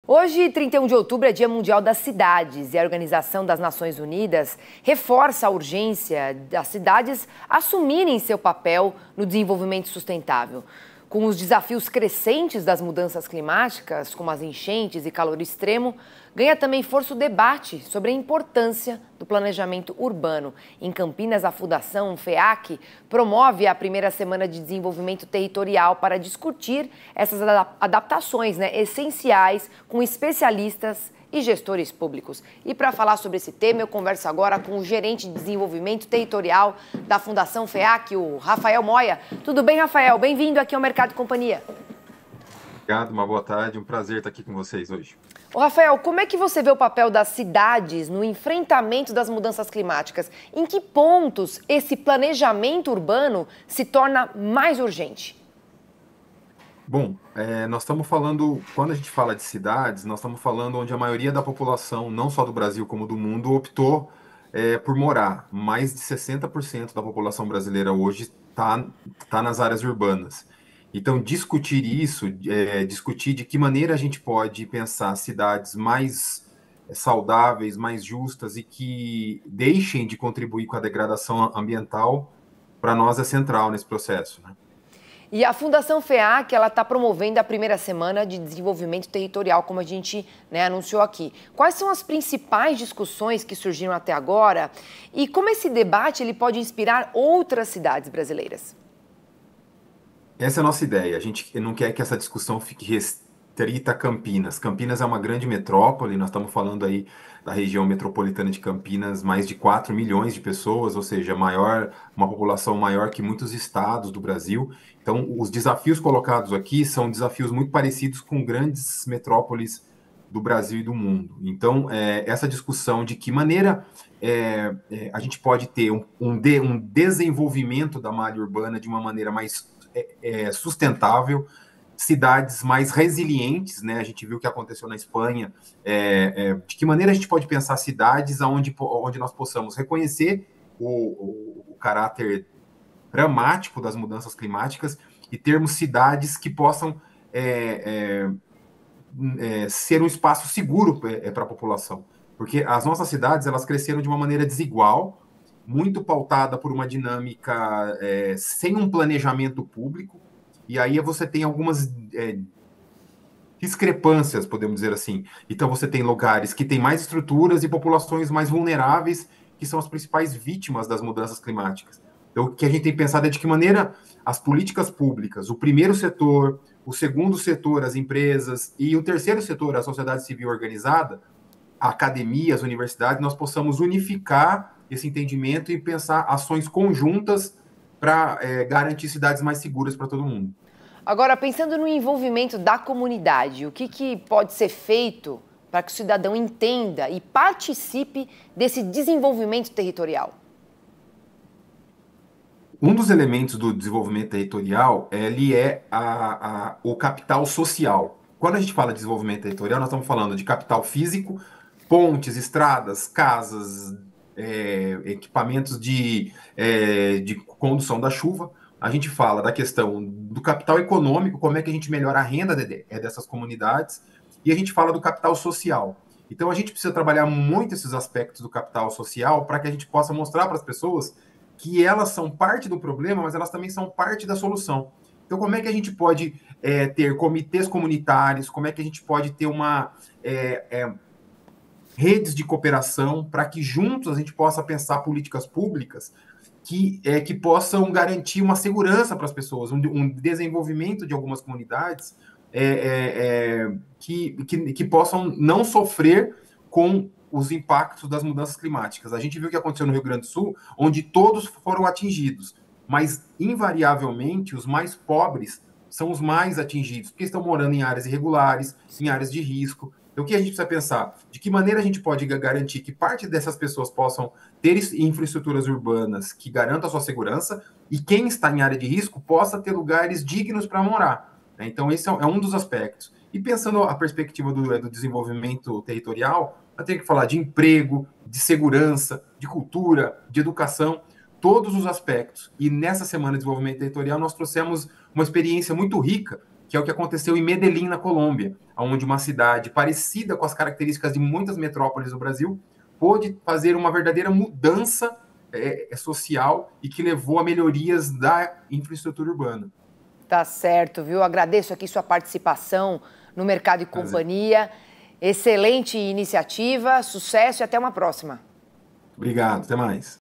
Hoje, 31 de outubro, é Dia Mundial das Cidades e a Organização das Nações Unidas reforça a urgência das cidades assumirem seu papel no desenvolvimento sustentável. Com os desafios crescentes das mudanças climáticas, como as enchentes e calor extremo, ganha também força o debate sobre a importância do planejamento urbano. Em Campinas, a Fundação FEAC promove a primeira semana de desenvolvimento territorial para discutir essas adaptações, essenciais com especialistas e gestores públicos. E para falar sobre esse tema, eu converso agora com o gerente de desenvolvimento territorial da Fundação FEAC, o Rafael Moya. Tudo bem, Rafael? Bem-vindo aqui ao Mercado e Companhia. Obrigado, uma boa tarde, um prazer estar aqui com vocês hoje. Ô, Rafael, como é que você vê o papel das cidades no enfrentamento das mudanças climáticas? Em que pontos esse planejamento urbano se torna mais urgente? Bom, nós estamos falando, quando a gente fala de cidades, nós estamos falando onde a maioria da população, não só do Brasil como do mundo, optou por morar. Mais de 60% da população brasileira hoje tá nas áreas urbanas. Então, discutir isso, discutir de que maneira a gente pode pensar cidades mais saudáveis, mais justas e que deixem de contribuir com a degradação ambiental, para nós é central nesse processo, né? E a Fundação FEAC, ela está promovendo a primeira semana de desenvolvimento territorial, como a gente anunciou aqui. Quais são as principais discussões que surgiram até agora e como esse debate ele pode inspirar outras cidades brasileiras? Essa é a nossa ideia. A gente não quer que essa discussão fique restrita a Campinas. Campinas é uma grande metrópole, nós estamos falando aí da região metropolitana de Campinas, mais de 4 milhões de pessoas, ou seja, uma população maior que muitos estados do Brasil. Então, os desafios colocados aqui são desafios muito parecidos com grandes metrópoles do Brasil e do mundo. Então, essa discussão de que maneira a gente pode ter um desenvolvimento da malha urbana de uma maneira mais sustentável, cidades mais resilientes, né? A gente viu o que aconteceu na Espanha. De que maneira a gente pode pensar cidades onde nós possamos reconhecer o caráter dramático das mudanças climáticas e termos cidades que possam ser um espaço seguro para a população. Porque as nossas cidades, elas cresceram de uma maneira desigual, muito pautada por uma dinâmica sem um planejamento público, e aí você tem algumas discrepâncias, podemos dizer assim. Então você tem lugares que têm mais estruturas e populações mais vulneráveis, que são as principais vítimas das mudanças climáticas. Então o que a gente tem pensado é de que maneira as políticas públicas, o primeiro setor, o segundo setor, as empresas, e o terceiro setor, a sociedade civil organizada, a academia, as universidades, nós possamos unificar esse entendimento e pensar ações conjuntas para garantir cidades mais seguras para todo mundo. Agora, pensando no envolvimento da comunidade, o que pode ser feito para que o cidadão entenda e participe desse desenvolvimento territorial? Um dos elementos do desenvolvimento territorial, ele é o capital social. Quando a gente fala de desenvolvimento territorial, nós estamos falando de capital físico, pontes, estradas, casas, equipamentos de condução da chuva. A gente fala da questão do capital econômico, como é que a gente melhora a renda dessas comunidades, e a gente fala do capital social. Então a gente precisa trabalhar muito esses aspectos do capital social para que a gente possa mostrar para as pessoas que elas são parte do problema, mas elas também são parte da solução. Então como é que a gente pode ter comitês comunitários, como é que a gente pode ter redes de cooperação para que juntos a gente possa pensar políticas públicas que possam garantir uma segurança para as pessoas, um desenvolvimento de algumas comunidades que possam não sofrer com os impactos das mudanças climáticas. A gente viu o que aconteceu no Rio Grande do Sul, onde todos foram atingidos, mas, invariavelmente, os mais pobres são os mais atingidos, porque estão morando em áreas irregulares, em áreas de risco. Então, o que a gente precisa pensar? De que maneira a gente pode garantir que parte dessas pessoas possam ter infraestruturas urbanas que garantam a sua segurança e quem está em área de risco possa ter lugares dignos para morar, né? Então, esse é um dos aspectos. E pensando a perspectiva do desenvolvimento territorial, nós temos que falar de emprego, de segurança, de cultura, de educação, todos os aspectos. E nessa Semana de Desenvolvimento Territorial nós trouxemos uma experiência muito rica que é o que aconteceu em Medellín, na Colômbia, onde uma cidade parecida com as características de muitas metrópoles do Brasil pôde fazer uma verdadeira mudança social e que levou a melhorias da infraestrutura urbana. Tá certo, viu? Agradeço aqui sua participação no Mercado e Companhia. Excelente iniciativa, sucesso e até uma próxima. Obrigado, até mais.